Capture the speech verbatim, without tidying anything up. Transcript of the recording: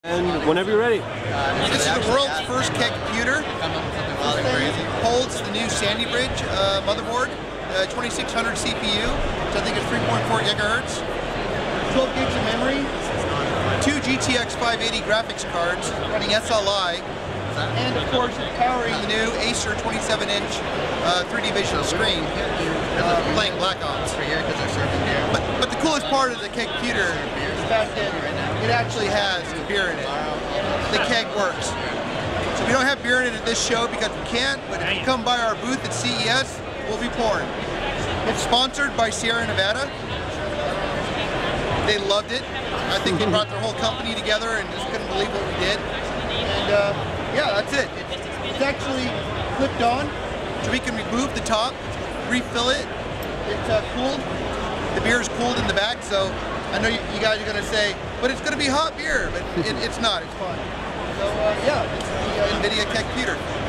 And whenever you're ready. This is the world's first keg computer. This thing holds the new Sandy Bridge uh, motherboard, uh, twenty-six hundred C P U, which I think is three point four gigahertz, twelve gigs of memory, two G T X five eighty graphics cards running S L I, and of course powering the new Acer twenty-seven inch uh, three D Vision screen, uh, playing Black Ops. But, but the coolest part of the keg computer is the fact that it actually has beer in it. The keg works. So we don't have beer in it at this show because we can't, but if you come by our booth at C E S, we'll be pouring. It's sponsored by Sierra Nevada. They loved it. I think they brought their whole company together and just couldn't believe what we did. And uh, yeah, that's it. It's actually clipped on, so we can remove the top, refill it. It's uh, cooled. The beer is cooled in the back, so I know you, you guys are going to say, but it's going to be hot beer, but it, it's not. It's fine. So uh, yeah, it's the uh, Nvidia Keg computer.